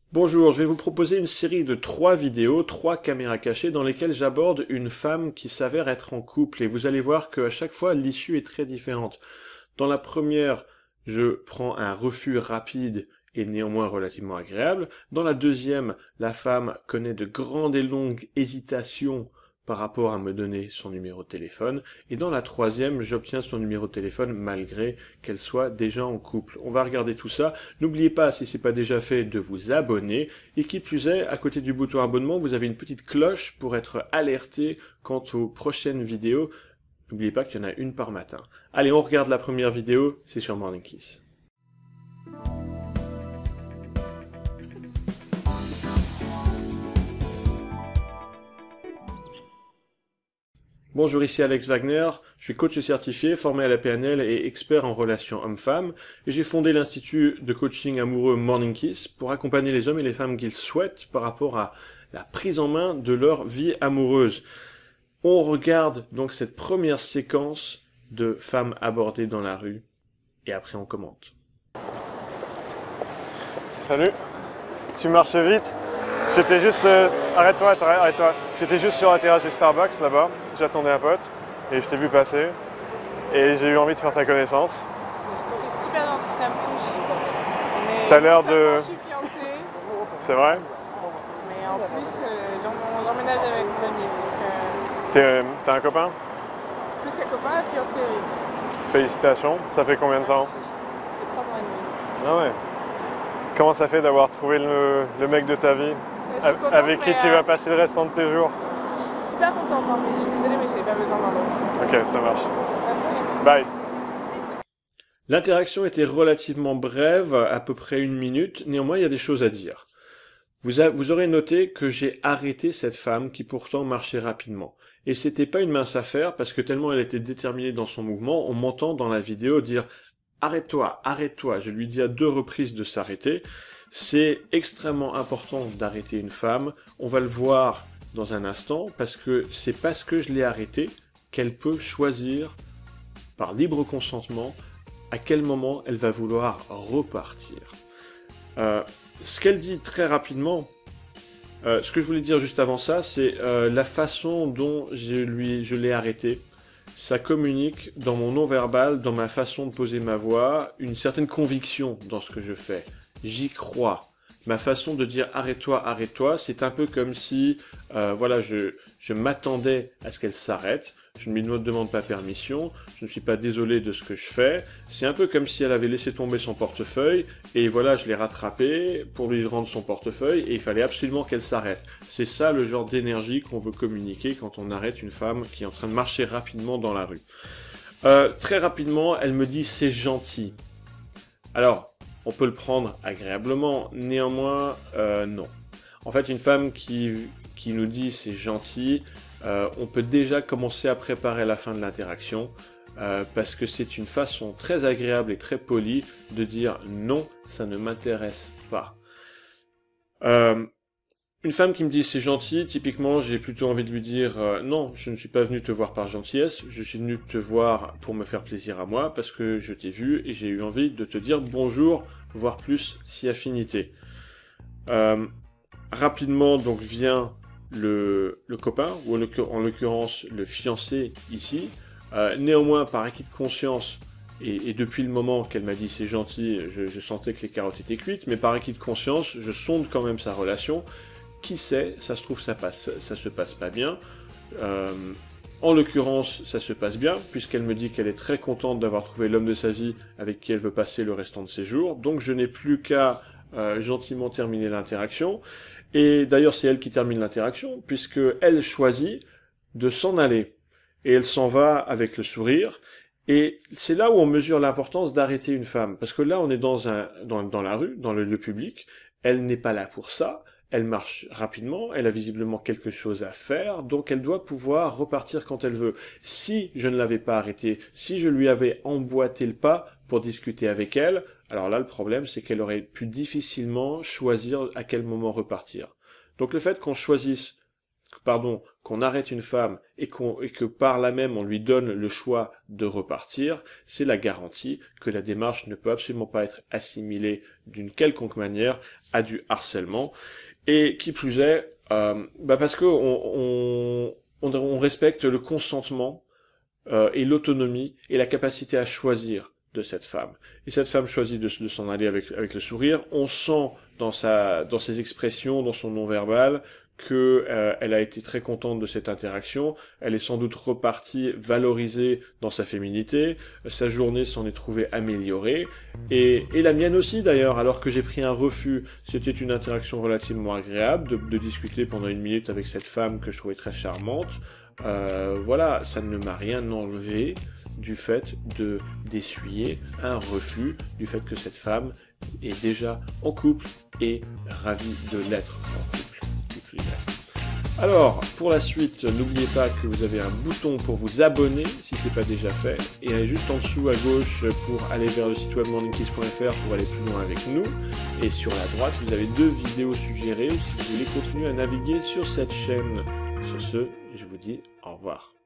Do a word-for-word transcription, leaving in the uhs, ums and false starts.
Bonjour, je vais vous proposer une série de trois vidéos, trois caméras cachées dans lesquelles j'aborde une femme qui s'avère être en couple et vous allez voir qu'à chaque fois l'issue est très différente. Dans la première, je prends un refus rapide et néanmoins relativement agréable. Dans la deuxième, la femme connaît de grandes et longues hésitations par rapport à me donner son numéro de téléphone. Et dans la troisième, j'obtiens son numéro de téléphone malgré qu'elle soit déjà en couple. On va regarder tout ça. N'oubliez pas, si ce n'est pas déjà fait, de vous abonner. Et qui plus est, à côté du bouton abonnement, vous avez une petite cloche pour être alerté quant aux prochaines vidéos. N'oubliez pas qu'il y en a une par matin. Allez, on regarde la première vidéo, c'est sur Morning Kiss. Bonjour, ici Alex Wagner, je suis coach certifié, formé à la P N L et expert en relations hommes-femmes, et j'ai fondé l'institut de coaching amoureux Morning Kiss pour accompagner les hommes et les femmes qu'ils souhaitent par rapport à la prise en main de leur vie amoureuse. On regarde donc cette première séquence de femmes abordées dans la rue, et après on commente. Salut, tu marches vite. J'étais juste... Euh... Arrête-toi, arrête-toi. J'étais juste sur la terrasse du Starbucks là-bas. J'attendais un pote et je t'ai vu passer. Et j'ai eu envie de faire ta connaissance. C'est super gentil, ça me touche. T'as l'air de... Je suis fiancée. C'est vrai? Mais en plus, euh, j'emménage avec mon ami. Euh... T'as un copain? Plus qu'un copain, fiancé, oui. Félicitations. Ça fait combien de temps? Ça fait trois ans et demi. Ah ouais. Comment ça fait d'avoir trouvé le, le mec de ta vie? Contente, avec qui tu euh, vas passer le restant de tes jours? Je suis super contente, hein, mais je suis désolée, mais je n'ai pas besoin d'un autre. Ok, ça marche. Merci. Bye. L'interaction était relativement brève, à peu près une minute, néanmoins il y a des choses à dire. Vous, a, vous aurez noté que j'ai arrêté cette femme qui pourtant marchait rapidement. Et c'était pas une mince affaire parce que tellement elle était déterminée dans son mouvement, on m'entend dans la vidéo dire « Arrête-toi, arrête-toi ». Je lui dis à deux reprises de s'arrêter. C'est extrêmement important d'arrêter une femme. On va le voir dans un instant parce que c'est parce que je l'ai arrêtée qu'elle peut choisir par libre consentement à quel moment elle va vouloir repartir. Euh, ce qu'elle dit très rapidement, euh, ce que je voulais dire juste avant ça, c'est euh, la façon dont je, lui, je l'ai arrêtée. Ça communique dans mon non-verbal, dans ma façon de poser ma voix, une certaine conviction dans ce que je fais. J'y crois. Ma façon de dire arrête-toi, arrête-toi, c'est un peu comme si, euh, voilà, je, je m'attendais à ce qu'elle s'arrête. Je ne lui demande pas permission. Je ne suis pas désolé de ce que je fais. C'est un peu comme si elle avait laissé tomber son portefeuille et voilà, je l'ai rattrapé pour lui rendre son portefeuille et il fallait absolument qu'elle s'arrête. C'est ça le genre d'énergie qu'on veut communiquer quand on arrête une femme qui est en train de marcher rapidement dans la rue. Euh, très rapidement, elle me dit c'est gentil. Alors, on peut le prendre agréablement, néanmoins, euh, non. En fait, une femme qui, qui nous dit c'est gentil, euh, on peut déjà commencer à préparer la fin de l'interaction, euh, parce que c'est une façon très agréable et très polie de dire non, ça ne m'intéresse pas. Euh, une femme qui me dit c'est gentil, typiquement, j'ai plutôt envie de lui dire euh, non, je ne suis pas venu te voir par gentillesse, je suis venu te voir pour me faire plaisir à moi, parce que je t'ai vu et j'ai eu envie de te dire bonjour, voire plus si affinité. Euh, rapidement donc vient le, le copain, ou en l'occurrence le fiancé ici. Euh, néanmoins, par acquis de conscience, et, et depuis le moment qu'elle m'a dit c'est gentil, je, je sentais que les carottes étaient cuites, mais par acquis de conscience, je sonde quand même sa relation. Qui sait, ça se trouve ça passe, ça se passe pas bien. Euh, en l'occurrence, ça se passe bien, puisqu'elle me dit qu'elle est très contente d'avoir trouvé l'homme de sa vie avec qui elle veut passer le restant de ses jours. Donc je n'ai plus qu'à euh, gentiment terminer l'interaction. Et d'ailleurs, c'est elle qui termine l'interaction, puisque elle choisit de s'en aller. Et elle s'en va avec le sourire. Et c'est là où on mesure l'importance d'arrêter une femme. Parce que là, on est dans, un, dans, dans la rue, dans le lieu public. Elle n'est pas là pour ça. Elle marche rapidement, elle a visiblement quelque chose à faire, donc elle doit pouvoir repartir quand elle veut. Si je ne l'avais pas arrêtée, si je lui avais emboîté le pas pour discuter avec elle, alors là le problème c'est qu'elle aurait pu difficilement choisir à quel moment repartir. Donc le fait qu'on choisisse pardon, qu'on arrête une femme et, qu'on, et que par là même on lui donne le choix de repartir, c'est la garantie que la démarche ne peut absolument pas être assimilée d'une quelconque manière à du harcèlement. Et qui plus est, euh, bah parce que on, on, on, on respecte le consentement euh, et l'autonomie et la capacité à choisir de cette femme. Et cette femme choisit de, de s'en aller avec, avec le sourire. On sent dans sa, dans ses expressions, dans son non-verbal, que euh, elle a été très contente de cette interaction. Elle est sans doute repartie valorisée dans sa féminité. Sa journée s'en est trouvée améliorée. Et, et la mienne aussi d'ailleurs, alors que j'ai pris un refus. C'était une interaction relativement agréable de, de discuter pendant une minute avec cette femme que je trouvais très charmante. Euh, voilà, ça ne m'a rien enlevé du fait de d'essuyer un refus, du fait que cette femme est déjà en couple et ravie de l'être en couple. Alors, pour la suite, n'oubliez pas que vous avez un bouton pour vous abonner, si ce n'est pas déjà fait, et allez juste en dessous à gauche pour aller vers le site web morning kiss point f r pour aller plus loin avec nous. Et sur la droite, vous avez deux vidéos suggérées si vous voulez continuer à naviguer sur cette chaîne. Sur ce, je vous dis au revoir.